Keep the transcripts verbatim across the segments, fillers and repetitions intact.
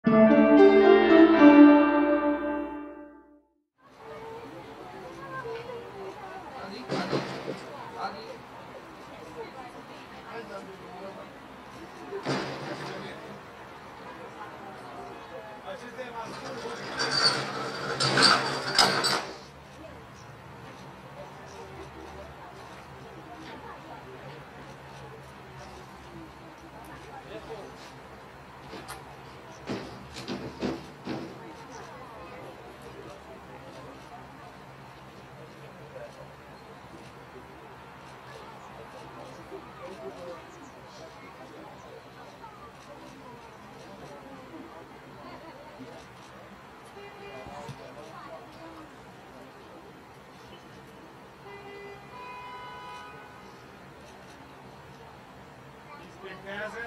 Inspectează,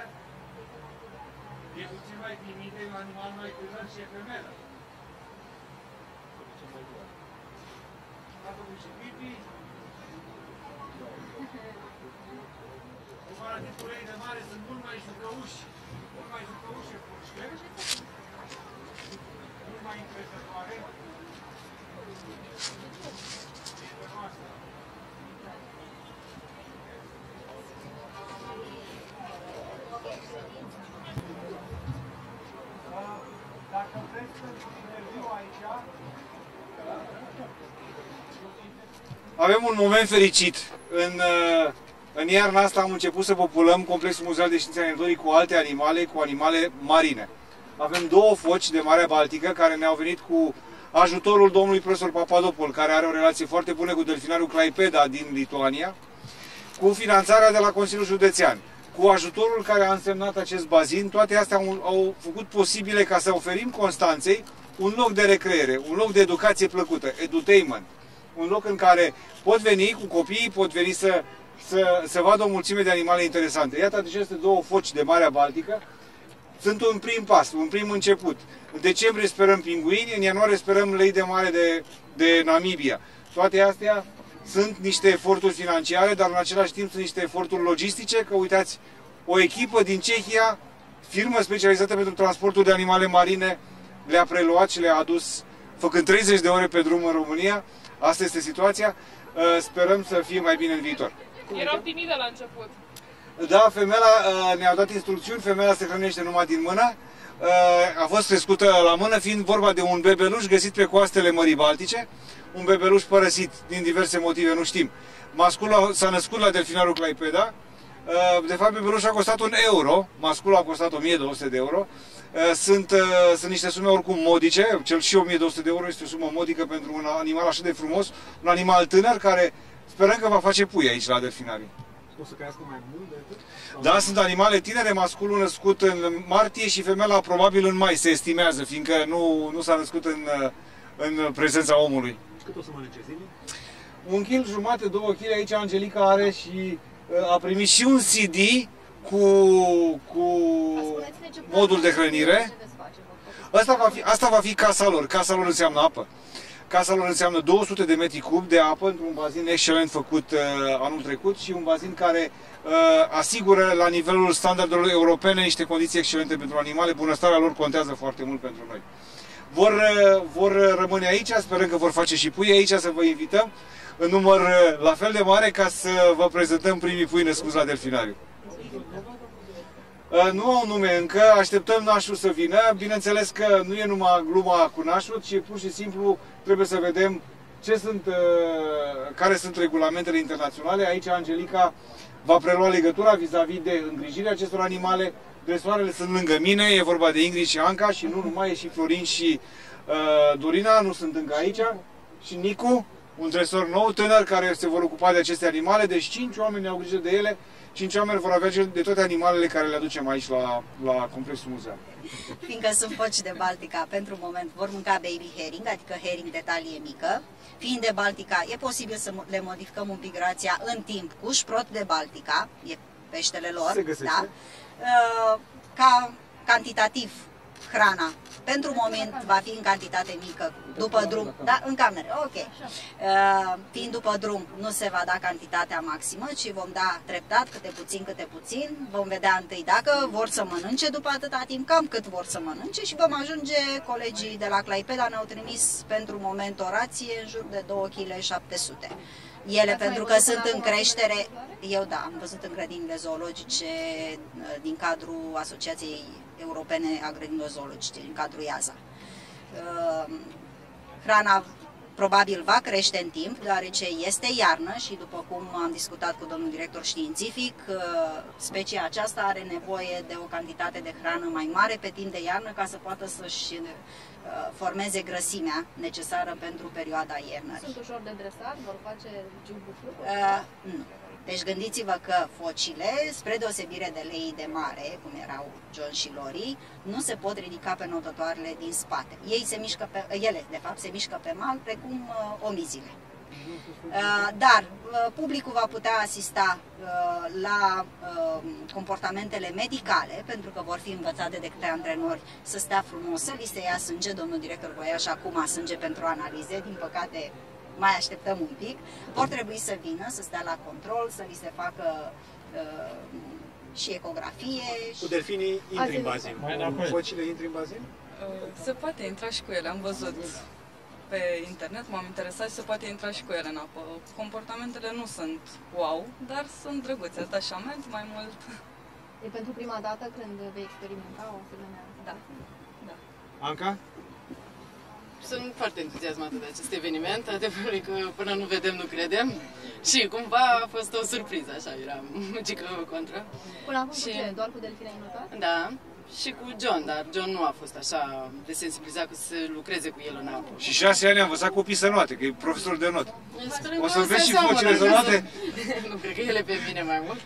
e puțin mai timid, e un animal mai tânăr și e femelă. A făcut și pipi. Comparativ cu lei de mare sunt mult mai jucăuși, mult mai jucăuși pușcă, mult mai impresătoare. Dacă vreți să interviu aici... Avem un moment fericit. În, în iarna asta am început să populăm Complexul Muzeal de Științe ale Naturii cu alte animale, cu animale marine. Avem două foci de Marea Baltică care ne-au venit cu ajutorul domnului profesor Papadopoulos, care are o relație foarte bună cu delfinariul Klaipėda din Lituania, cu finanțarea de la Consiliul Județean, cu ajutorul care a însemnat acest bazin. Toate astea au, au făcut posibile ca să oferim Constanței un loc de recreere, un loc de educație plăcută, edutainment. Un loc în care pot veni cu copiii, pot veni să, să, să vadă o mulțime de animale interesante. Iată aceste două foci de Marea Baltică. Sunt un prim pas, un prim început. În decembrie sperăm pinguini, în ianuarie sperăm lei de mare de, de Namibia. Toate astea sunt niște eforturi financiare, dar în același timp sunt niște eforturi logistice, că uitați, o echipă din Cehia, firmă specializată pentru transportul de animale marine, le-a preluat și le-a adus, făcând treizeci de ore pe drum în România. Asta este situația. Sperăm să fie mai bine în viitor. Erau timidă la început. Da, femeia ne-a dat instrucțiuni, femeia se hrănește numai din mână. A fost crescută la mână, fiind vorba de un bebeluș găsit pe coastele Mării Baltice. Un bebeluș părăsit din diverse motive, nu știm. Masculul s-a născut la delfinarul Klaipėda. De fapt, bebelușul a costat un euro. Masculul a costat o mie două sute de euro. Sunt, sunt niște sume oricum modice. Cel și o mie două sute de euro este o sumă modică pentru un animal așa de frumos. Un animal tânăr care sperăm că va face pui aici la delfinarii. O să crească mai mult de atât? Da, sunt animale tinere, masculul născut în martie și femeia probabil în mai, se estimează, fiindcă nu, nu s-a născut în, în prezența omului. Cât o să mănânce zilnic? Un kil jumate, două kile, aici Angelica are și a primit și un C D cu, cu modul de hrănire. Asta va fi, asta va fi casa lor. Casa lor înseamnă apă. Casa lor înseamnă două sute de metri cub de apă într-un bazin excelent făcut uh, anul trecut și un bazin care uh, asigură la nivelul standardelor europene niște condiții excelente pentru animale. Bunăstarea lor contează foarte mult pentru noi. Vor, uh, vor rămâne aici, sperăm că vor face și pui aici, să vă invităm în număr uh, la fel de mare ca să vă prezentăm primii pui născuți la delfinariu. Nu au nume încă, așteptăm nașul să vină. Bineînțeles că nu e numai gluma cu nașul, ci pur și simplu trebuie să vedem ce sunt, care sunt regulamentele internaționale. Aici Angelica va prelua legătura vis-a-vis de îngrijirea acestor animale. Dresoarele sunt lângă mine, e vorba de Ingrid și Anca și nu numai, e și Florin și uh, Dorina, nu sunt încă aici. Și Nicu, un dresor nou, tânăr, care se vor ocupa de aceste animale. Deci cinci oameni au grijă de ele. Cinci oameni vor avea de toate animalele care le aducem aici la, la Complexul Muzeal. Fiindcă sunt foci de Baltica, pentru moment vor mânca baby herring, adică herring de talie mică. Fiind de Baltica, e posibil să le modificăm un pic rația în timp cu șprot de Baltica, e peștele lor, se găsește. Da? Ca cantitativ hrana Pentru moment va fi în cantitate mică, după drum, da, în cameră, ok. Uh, fiind după drum, nu se va da cantitatea maximă, ci vom da treptat, câte puțin, câte puțin. Vom vedea întâi dacă vor să mănânce după atâta timp, cam cât vor să mănânce și vom ajunge, colegii de la Claipeda ne-au trimis pentru moment o rație în jur de două virgulă șapte sute. Ele, pentru că sunt în creștere, eu da, am văzut în grădinile zoologice din cadrul Asociației Europene a Grădinilor Zoologice, din cadrul I A Z A. Hrana probabil va crește în timp, deoarece este iarnă și, după cum am discutat cu domnul director științific, specia aceasta are nevoie de o cantitate de hrană mai mare pe timp de iarnă ca să poată să-și formeze grăsimea necesară pentru perioada iernării. Sunt ușor de dresat? Vor face giubușuri? Uh, nu. Deci gândiți-vă că focile, spre deosebire de leii de mare, cum erau John și Lori, nu se pot ridica pe notătoarele din spate. Ei se mișcă pe, ele, de fapt, se mișcă pe mal, precum uh, omizile. Uh, dar uh, publicul va putea asista uh, la uh, comportamentele medicale, pentru că vor fi învățate de către antrenori să stea frumos, să li se ia sânge. Domnul director voia și acum sânge pentru analize, din păcate mai așteptăm un pic. Vor trebui să vină, să stea la control, să li se facă uh, și ecografie. Cu delfinii intri în bazin. Cu focile intri în bazin? Se poate intra și cu ele, am văzut pe internet, m-am interesat și se poate intra și cu ele în apă. Comportamentele nu sunt wow, dar sunt drăguțe, atașament mai mult. E pentru prima dată când vei experimenta o asemenea? Da. da. Anca? Sunt foarte entuziasmată de acest eveniment, adevărul că până nu vedem, nu credem. Și cumva a fost o surpriză, așa, eram mucică contra. Până acum și... cu ce? Doar cu delfine ai notat? Da, și cu John, dar John nu a fost așa de sensibilizat că să lucreze cu el în apă. Și șase ani am învățat copii să noate, că e profesor de not. Sperăm O să vezi și seamănă, focile să noate? Nu cred că ele pe mine mai mult.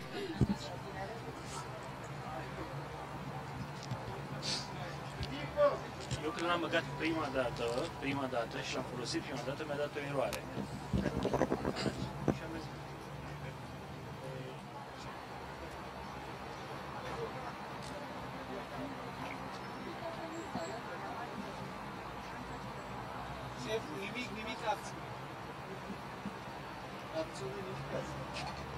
Eu când l-am băgat prima dată, prima dată și l-am folosit prima dată, mi-a dat o eroare. Și am zis, Șef, nimic, nimic, acțiune. Acțiune, nimic, acțiune.